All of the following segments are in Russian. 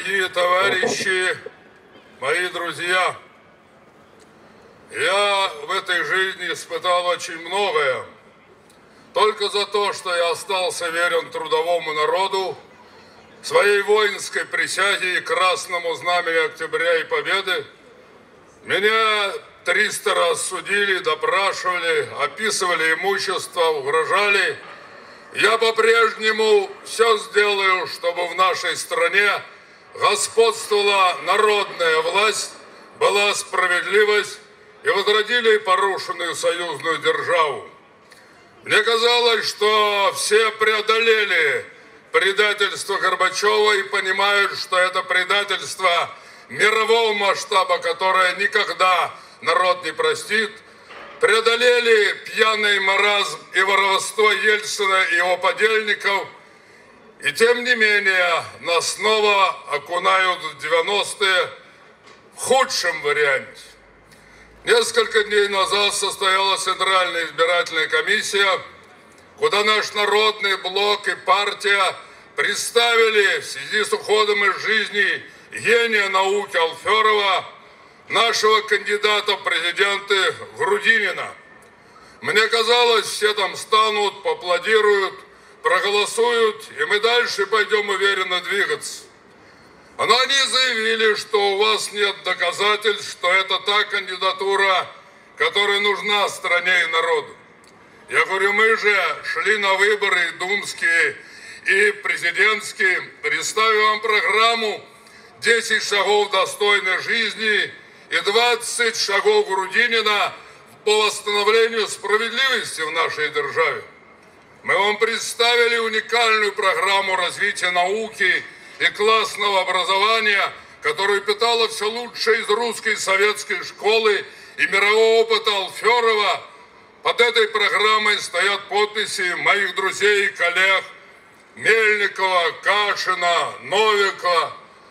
дорогие товарищи, мои друзья, я в этой жизни испытал очень многое. Только за то, что я остался верен трудовому народу, своей воинской присяге и красному знамени Октября и Победы, меня 300 раз судили, допрашивали, описывали имущество, угрожали. Я по-прежнему все сделаю, чтобы в нашей стране господствовала народная власть, была справедливость и возродили порушенную союзную державу. Мне казалось, что все преодолели предательство Горбачева и понимают, что это предательство мирового масштаба, которое никогда народ не простит. Преодолели пьяный маразм и воровство Ельцина и его подельников. И тем не менее нас снова окунают в 90-е в худшем варианте. Несколько дней назад состоялась Центральная избирательная комиссия, куда наш Народный блок и партия представили в связи с уходом из жизни гения науки Алферова, нашего кандидата в президенты Грудинина. Мне казалось, все там станут, поаплодируют, проголосуют, и мы дальше пойдем уверенно двигаться. Но они заявили, что у вас нет доказательств, что это та кандидатура, которая нужна стране и народу. Я говорю, мы же шли на выборы думские и президентские, представим вам программу 10 шагов достойной жизни и 20 шагов Грудинина по восстановлению справедливости в нашей державе. Мы вам представили уникальную программу развития науки и классного образования, которую питала все лучшее из русской советской школы и мирового опыта Алферова. Под этой программой стоят подписи моих друзей и коллег Мельникова, Кашина, Новикова.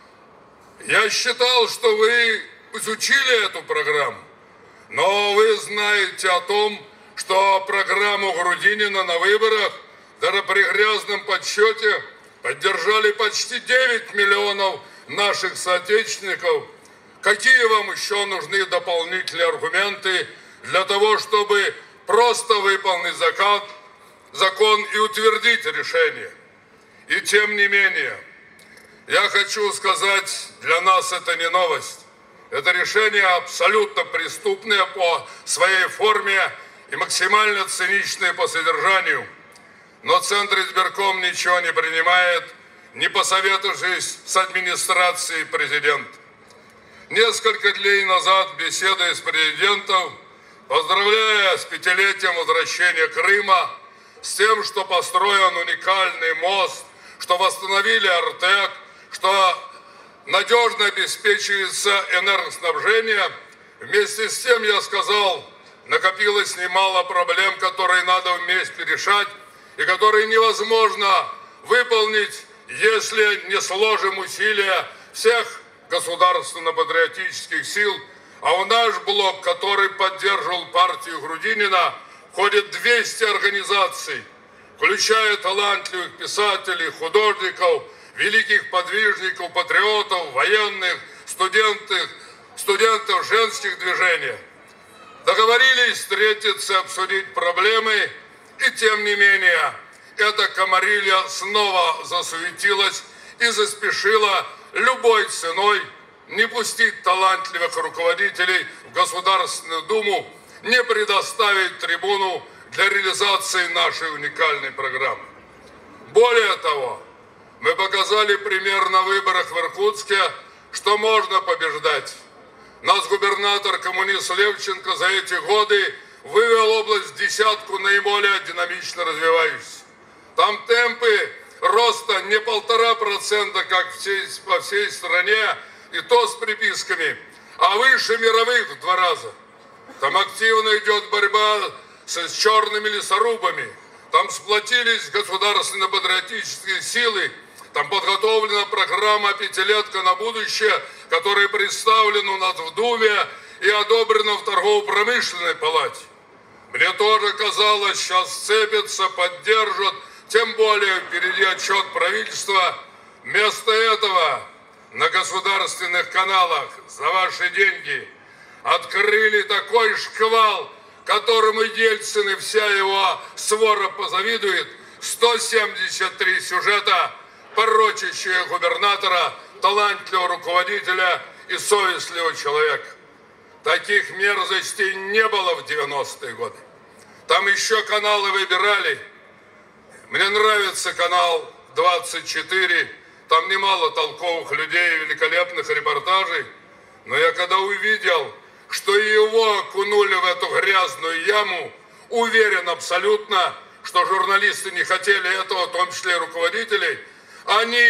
Я считал, что вы изучили эту программу, но вы знаете о том, что программу Грудинина на выборах даже при грязном подсчете поддержали почти 9 миллионов наших соотечественников. Какие вам еще нужны дополнительные аргументы для того, чтобы просто выполнить закон и утвердить решение? И тем не менее, я хочу сказать, для нас это не новость. Это решение абсолютно преступное по своей форме и максимально циничное по содержанию. Но Центр избирком ничего не принимает, не посоветовавшись с администрацией президента. Несколько дней назад, беседуя с президентом, поздравляя с 5-летием возвращения Крыма, с тем, что построен уникальный мост, что восстановили Артек, что надежно обеспечивается энергоснабжение, вместе с тем я сказал, накопилось немало проблем, которые надо вместе решать и которые невозможно выполнить, если не сложим усилия всех государственно-патриотических сил. А в наш блок, который поддерживал партию Грудинина, входит 200 организаций, включая талантливых писателей, художников, великих подвижников, патриотов, военных, студентов женских движений. Договорились встретиться, обсудить проблемы, и тем не менее, эта комарилья снова засуетилась и заспешила любой ценой не пустить талантливых руководителей в Государственную Думу, не предоставить трибуну для реализации нашей уникальной программы. Более того, мы показали пример на выборах в Иркутске, что можно побеждать. Наш губернатор-коммунист Левченко за эти годы вывел область в десятку наиболее динамично развивающихся. Там темпы роста не 1,5%, как по всей стране, и то с приписками, а выше мировых в 2 раза. Там активно идет борьба с черными лесорубами. Там сплотились государственно-патриотические силы. Там подготовлена программа «Пятилетка на будущее», которая представлена у нас в Думе и одобрена в торгово-промышленной палате. Мне тоже казалось, сейчас сцепятся, поддержат, тем более впереди отчет правительства. Вместо этого на государственных каналах за ваши деньги открыли такой шквал, которому Ельцин и вся его свора позавидует, 173 сюжета, порочащие губернатора, талантливого руководителя и совестливого человека. Таких мерзостей не было в 90-е годы. Там еще каналы выбирали. Мне нравится канал 24, там немало толковых людей и великолепных репортажей. Но я когда увидел, что его окунули в эту грязную яму, уверен абсолютно, что журналисты не хотели этого, в том числе и руководителей, они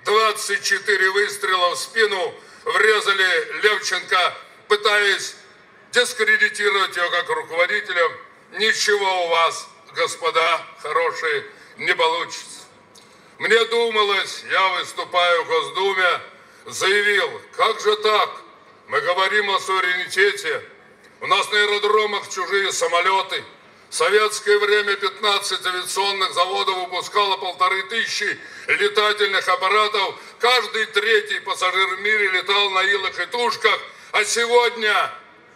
24 выстрела в спину врезали Левченко, пытаясь дискредитировать его как руководителя. Ничего у вас, господа хорошие, не получится. Мне думалось, я выступаю в Госдуме, заявил, как же так? Мы говорим о суверенитете. У нас на аэродромах чужие самолеты. В советское время 15 авиационных заводов выпускало 1500 летательных аппаратов. Каждый третий пассажир в мире летал на илах и тушках. А сегодня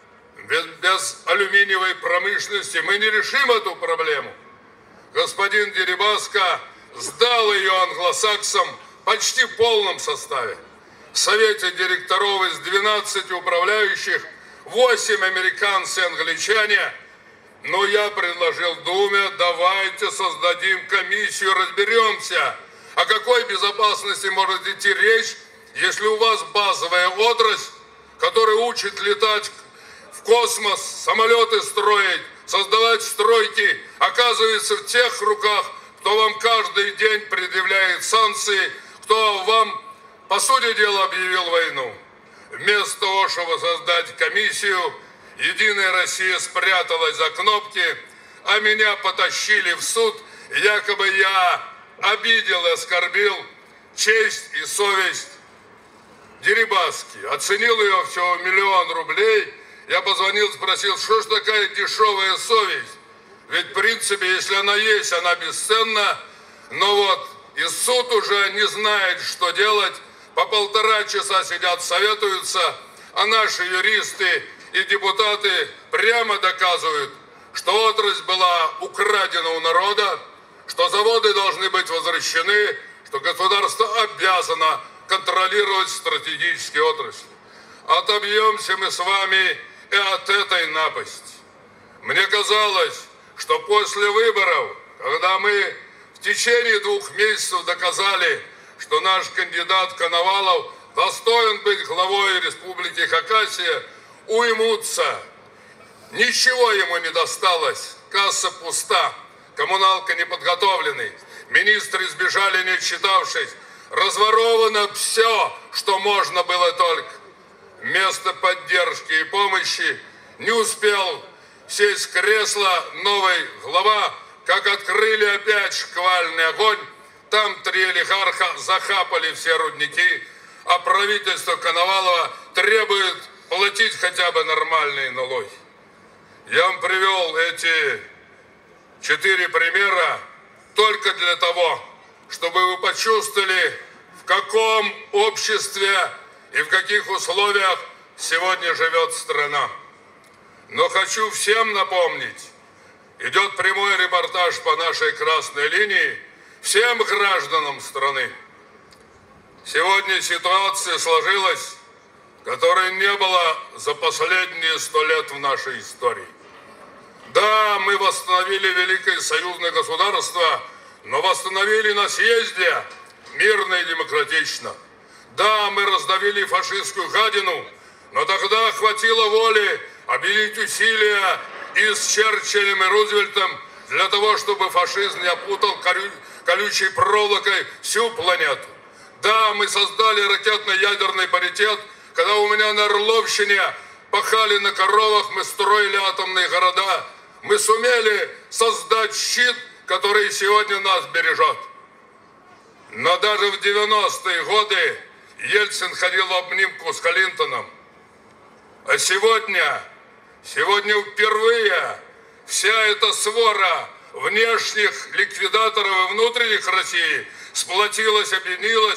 без алюминиевой промышленности мы не решим эту проблему. Господин Дерибаска сдал ее англосаксам почти в полном составе. В совете директоров из 12 управляющих 8 американцы и англичане. Но я предложил Думе, давайте создадим комиссию, разберемся, о какой безопасности может идти речь, если у вас базовая отрасль, которая учит летать в космос, самолеты строить, создавать стройки, оказывается в тех руках, кто вам каждый день предъявляет санкции, кто вам, по сути дела, объявил войну. Вместо того, чтобы создать комиссию, Единая Россия спряталась за кнопки, а меня потащили в суд, якобы я обидел и оскорбил честь и совесть Дерибаски. Оценил ее всего 1 000 000 рублей. Я позвонил, спросил, что ж такая дешевая совесть? Ведь, в принципе, если она есть, она бесценна. Но вот и суд уже не знает, что делать. По 1,5 часа сидят, советуются, а наши юристы и депутаты прямо доказывают, что отрасль была украдена у народа, что заводы должны быть возвращены, что государство обязано контролировать стратегические отрасли. Отобьемся мы с вами и от этой напасти. Мне казалось, что после выборов, когда мы в течение 2 месяцев доказали, что наш кандидат Коновалов достоин быть главой Республики Хакасия, уймутся. Ничего ему не досталось. Касса пуста, коммуналка неподготовленный, министры сбежали, не отчитавшись. Разворовано все, что можно было только. Вместо поддержки и помощи не успел сесть в кресло новый глава, как открыли опять шквальный огонь. Там 3 олигарха захапали все рудники, а правительство Коновалова требует платить хотя бы нормальные налоги. Я вам привел эти 4 примера только для того, чтобы вы почувствовали, в каком обществе и в каких условиях сегодня живет страна. Но хочу всем напомнить, идет прямой репортаж по нашей красной линии, всем гражданам страны. Сегодня ситуация сложилась, которой не было за последние 100 лет в нашей истории. Да, мы восстановили великое союзное государство, но восстановили на съезде мирно и демократично. Да, мы раздавили фашистскую гадину, но тогда хватило воли объединить усилия и с Черчиллем и Рузвельтом для того, чтобы фашизм не опутал колючей проволокой всю планету. Да, мы создали ракетно-ядерный паритет, когда у меня на Орловщине пахали на коровах, мы строили атомные города. Мы сумели создать щит, который сегодня нас бережет. Но даже в 90-е годы Ельцин ходил в обнимку с Клинтоном. А сегодня впервые вся эта свора внешних ликвидаторов и внутренних России сплотилась, объединилась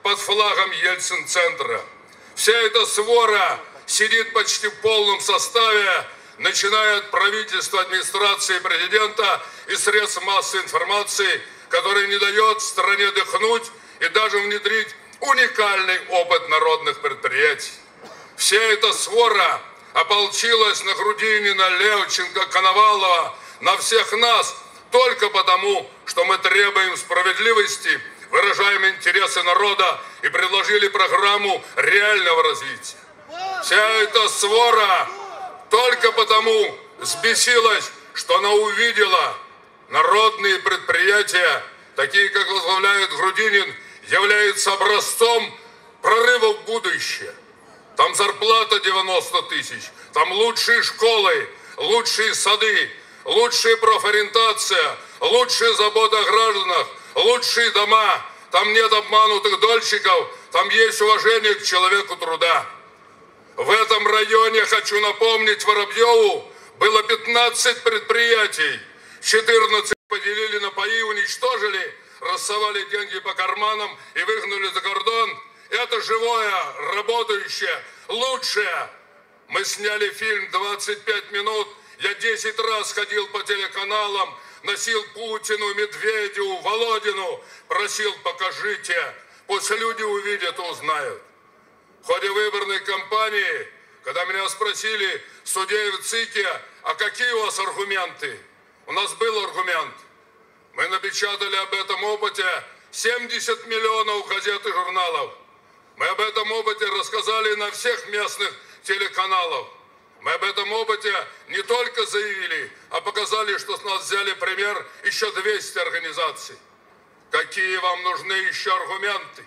под флагом Ельцин-центра. Вся эта свора сидит почти в полном составе, начиная от правительства, администрации президента и средств массовой информации, который не дает стране дыхнуть и даже внедрить уникальный опыт народных предприятий. Вся эта свора ополчилась на Грудинина, Левченко, Коновалова, на всех нас только потому, что мы требуем справедливости, выражаем интересы народа и предложили программу реального развития. Вся эта свора только потому взбесилась, что она увидела народные предприятия, такие как возглавляет Грудинин, являются образцом прорыва в будущее. Там зарплата 90 тысяч, там лучшие школы, лучшие сады, лучшая профориентация, лучшая забота о гражданах, лучшие дома. Там нет обманутых дольщиков, там есть уважение к человеку труда. В этом районе, хочу напомнить, Воробьеву было 15 предприятий, 14 поделили на паи, уничтожили, рассовали деньги по карманам и выгнали за кордон. Это живое, работающее, лучшее. Мы сняли фильм 25 минут. Я 10 раз ходил по телеканалам, носил Путину, Медведеву, Володину, просил: покажите. Пусть люди увидят и узнают. В ходе выборной кампании, когда меня спросили в суде и в ЦИКе, а какие у вас аргументы? У нас был аргумент. Мы напечатали об этом опыте 70 миллионов газет и журналов. Мы об этом опыте рассказали на всех местных телеканалах. Мы об этом опыте не только заявили, а показали, что с нас взяли пример еще 200 организаций. Какие вам нужны еще аргументы?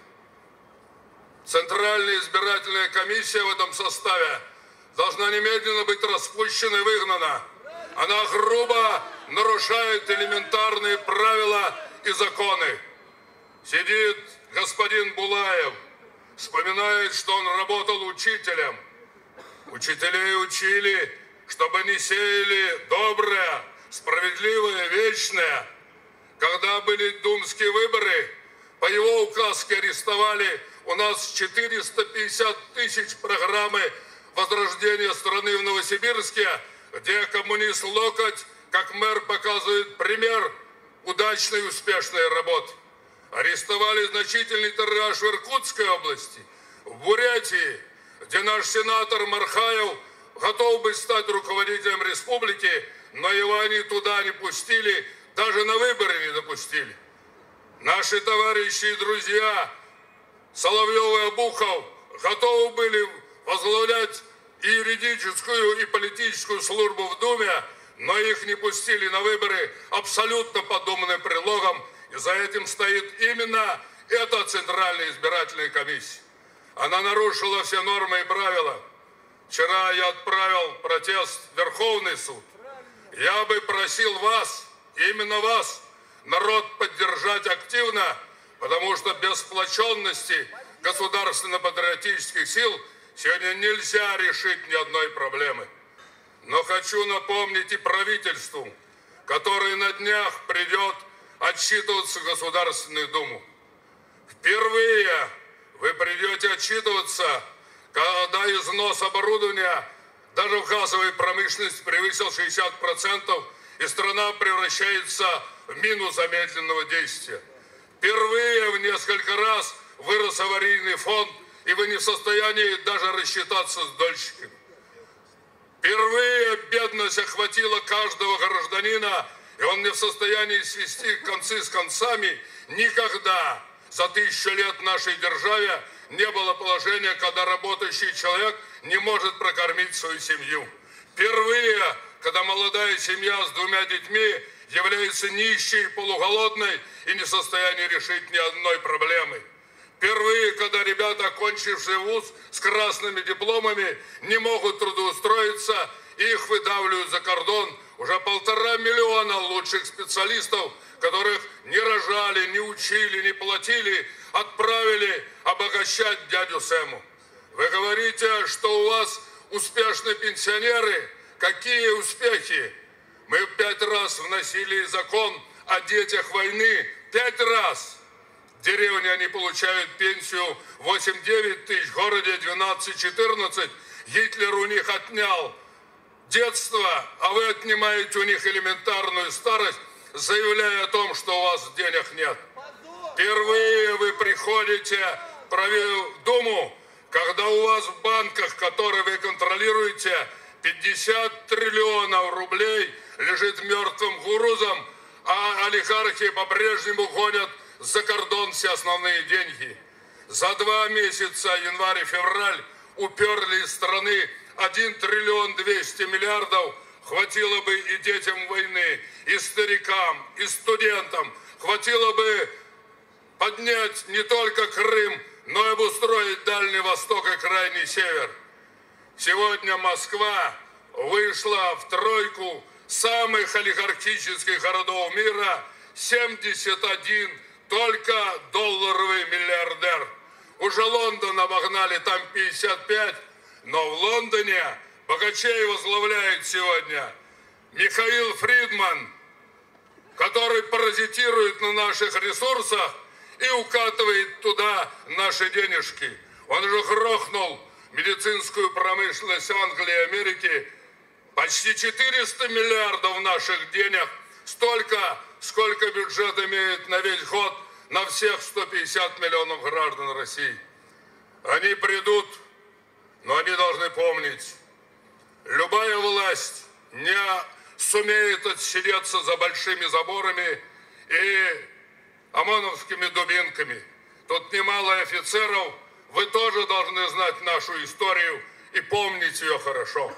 Центральная избирательная комиссия в этом составе должна немедленно быть распущена и выгнана. Она грубо нарушает элементарные правила и законы. Сидит господин Булаев, вспоминает, что он работал учителем. Учителей учили, чтобы они сеяли доброе, справедливое, вечное. Когда были думские выборы, по его указке арестовали у нас 450 тысяч программы возрождения страны в Новосибирске, где коммунист Локоть, как мэр, показывает пример удачной и успешной работы. Арестовали значительный тираж в Иркутской области, в Бурятии, где наш сенатор Мархаев готов быть стать руководителем республики, но его они туда не пустили, даже на выборы не допустили. Наши товарищи и друзья Соловьев и Обухов готовы были возглавлять и юридическую, и политическую службу в Думе, но их не пустили на выборы абсолютно под умным предлогом, и за этим стоит именно эта Центральная избирательная комиссия. Она нарушила все нормы и правила. Вчера я отправил протест в Верховный суд. Я бы просил вас, именно вас, народ поддержать активно, потому что без сплоченности государственно-патриотических сил сегодня нельзя решить ни одной проблемы. Но хочу напомнить и правительству, которое на днях придет отчитываться в Государственную Думу. Впервые вы придете отчитываться, когда износ оборудования даже в газовой промышленности превысил 60%, и страна превращается в мину замедленного действия. Впервые в несколько раз вырос аварийный фонд, и вы не в состоянии даже рассчитаться с дольщиками. Впервые бедность охватила каждого гражданина, и он не в состоянии свести концы с концами. Никогда за 1000 лет в нашей державе не было положения, когда работающий человек не может прокормить свою семью. Впервые, когда молодая семья с 2 детьми является нищей, полуголодной и не в состоянии решить ни одной проблемы. Впервые, когда ребята, окончившие вуз с красными дипломами, не могут трудоустроиться, их выдавливают за кордон. Уже 1,5 миллиона лучших специалистов, которых не рожали, не учили, не платили, отправили обогащать дядю Сэму. Вы говорите, что у вас успешные пенсионеры. Какие успехи? Мы 5 раз вносили закон о детях войны. 5 раз. В деревне они получают пенсию 8-9 тысяч, в городе 12-14. Гитлер у них отнял детство, а вы отнимаете у них элементарную старость, заявляя о том, что у вас денег нет. Впервые вы приходите в Думу, когда у вас в банках, которые вы контролируете, 50 триллионов рублей лежит мертвым грузом, а олигархи по-прежнему гонят за кордон все основные деньги. За 2 месяца, январь и февраль, уперли из страны 1 триллион 200 миллиардов. Хватило бы и детям войны, и старикам, и студентам. Хватило бы поднять не только Крым, но и обустроить Дальний Восток и Крайний Север. Сегодня Москва вышла в тройку самых олигархических городов мира, 71 только долларовый миллиардер. Уже Лондон обогнали, там 55, но в Лондоне богачей возглавляет сегодня Михаил Фридман, который паразитирует на наших ресурсах и укатывает туда наши денежки. Он уже грохнул медицинскую промышленность Англии и Америки. Почти 400 миллиардов наших денег, столько, сколько бюджет имеет на весь год на всех 150 миллионов граждан России. Они придут, но они должны помнить, любая власть не сумеет отсидеться за большими заборами и ОМОНовскими дубинками. Тут немало офицеров, вы тоже должны знать нашу историю и помнить ее хорошо.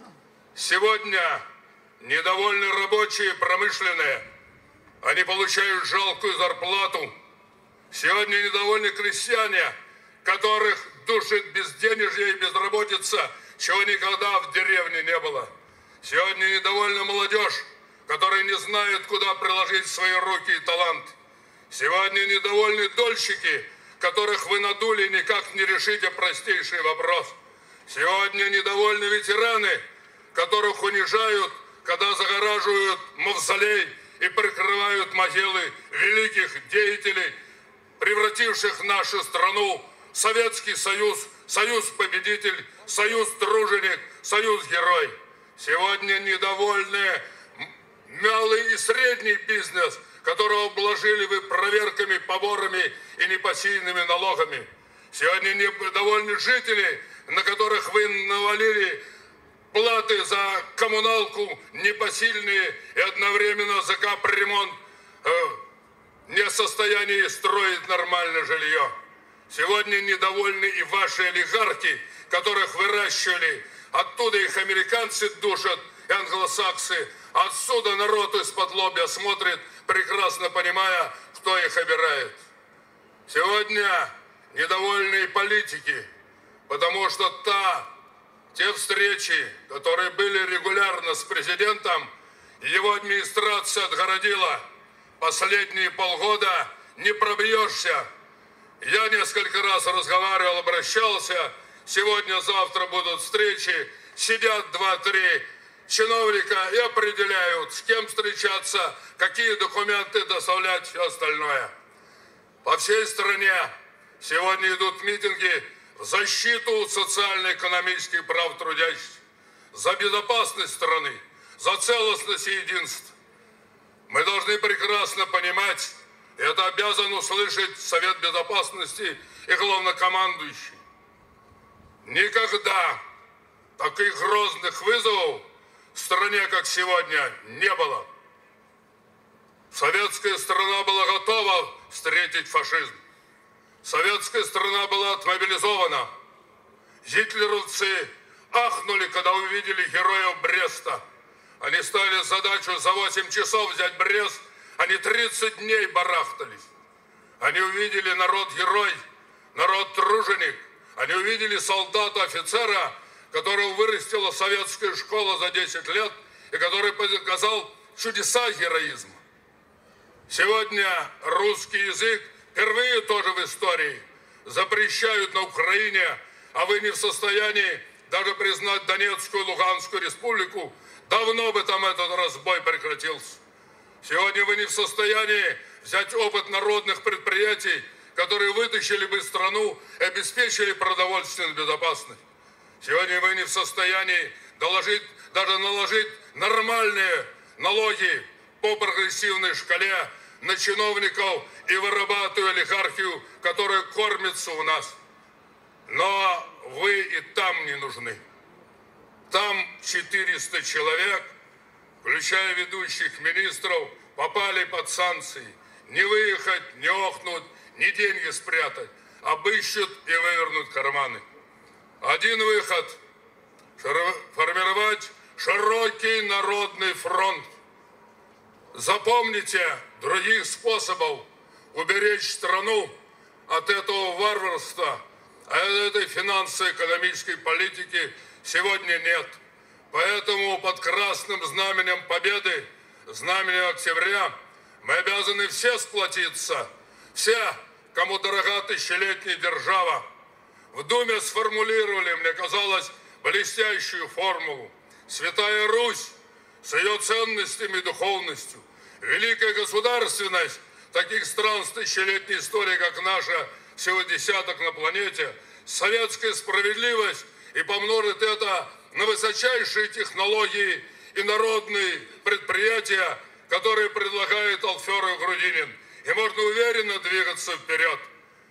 Сегодня недовольны рабочие, промышленные. Они получают жалкую зарплату. Сегодня недовольны крестьяне, которых душит безденежье и безработица, чего никогда в деревне не было. Сегодня недовольна молодежь, которая не знает, куда приложить свои руки и талант. Сегодня недовольны дольщики, которых вы надули, никак не решите простейший вопрос. Сегодня недовольны ветераны, которых унижают, когда загораживают мавзолей и прикрывают могилы великих деятелей, превративших нашу страну в Советский Союз, Союз-победитель, Союз-труженик, Союз-герой. Сегодня недовольны малый и средний бизнес, которого обложили вы проверками, поборами и непосильными налогами. Сегодня недовольны жители, на которых вы навалили платы за коммуналку непосильные и одновременно за капремонт, не в состоянии строить нормальное жилье. Сегодня недовольны и ваши олигархи, которых выращивали. Оттуда их американцы душат, и англосаксы. Отсюда народ из-под лобья смотрит, прекрасно понимая, кто их обирает. Сегодня недовольны политики, потому что те встречи, которые были регулярно с президентом, его администрация отгородила. Последние полгода не пробьешься. Я несколько раз разговаривал, обращался. Сегодня-завтра будут встречи. Сидят 2-3 чиновника и определяют, с кем встречаться, какие документы доставлять, все остальное. По всей стране сегодня идут митинги в защиту социально-экономических прав трудящихся, за безопасность страны, за целостность и единство. Мы должны прекрасно понимать, это обязан услышать Совет Безопасности и главнокомандующий. Никогда таких грозных вызовов в стране, как сегодня, не было. Советская страна была готова встретить фашизм. Советская страна была отмобилизована. Гитлеровцы ахнули, когда увидели героев Бреста. Они ставили задачу за 8 часов взять Брест, они 30 дней барахтались. Они увидели народ-герой, народ-труженик. Они увидели солдата-офицера, которого вырастила советская школа за 10 лет и который показал чудеса героизма. Сегодня русский язык впервые тоже в истории запрещают на Украине, а вы не в состоянии даже признать Донецкую и Луганскую республику. Давно бы там этот разбой прекратился. Сегодня вы не в состоянии взять опыт народных предприятий, которые вытащили бы страну и обеспечили продовольственную безопасность. Сегодня мы не в состоянии даже наложить нормальные налоги по прогрессивной шкале на чиновников и вырабатывая олигархию, которая кормится у нас. Но вы и там не нужны. Там 400 человек, включая ведущих министров, попали под санкции. Не выехать, не охнуть, не деньги спрятать. Обыщут и вывернут карманы. Один выход – формировать широкий народный фронт. Запомните, других способов уберечь страну от этого варварства, от этой финансово-экономической политики сегодня нет. Поэтому под красным знаменем Победы, знаменем Октября, мы обязаны все сплотиться, все, кому дорога тысячелетняя держава. В Думе сформулировали, мне казалось, блестящую формулу. Святая Русь с ее ценностями и духовностью, великая государственность таких стран с тысячелетней историей, как наша, всего десяток на планете, советская справедливость и помножит это на высочайшие технологии и народные предприятия, которые предлагает Алферов Грудинин. И можно уверенно двигаться вперед.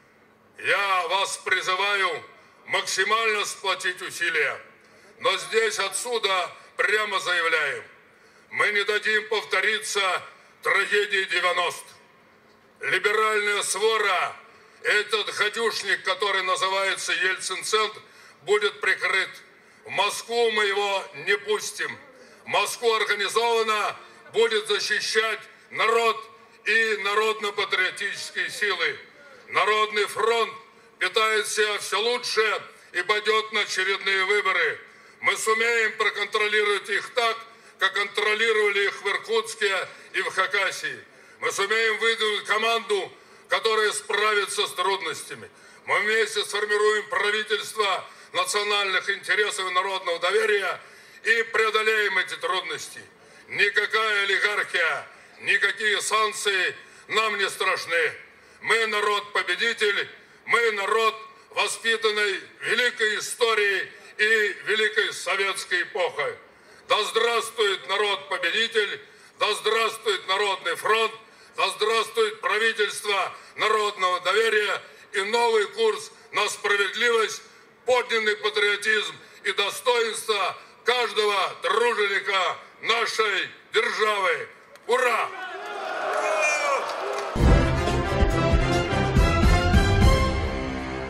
Я вас призываю максимально сплотить усилия. Но здесь отсюда прямо заявляем, мы не дадим повториться трагедии 90-х. Либеральная свора, этот гадюшник, который называется Ельцин-центр, будет прикрыт. В Москву мы его не пустим. Москву организованно будет защищать народ и народно-патриотические силы. Народный фронт питает себя все лучше и пойдет на очередные выборы. Мы сумеем проконтролировать их так, как контролировали их в Иркутске и в Хакасии. Мы сумеем выдвинуть команду, которая справится с трудностями. Мы вместе сформируем правительство национальных интересов и народного доверия и преодолеем эти трудности. Никакая олигархия, никакие санкции нам не страшны. Мы народ-победитель, мы народ, воспитанный великой историей и великой советской эпохой. Да здравствует народ-победитель, да здравствует Народный фронт, да здравствует правительство народного доверия и новый курс на справедливость, подлинный патриотизм и достоинство каждого труженика нашей державы. Ура!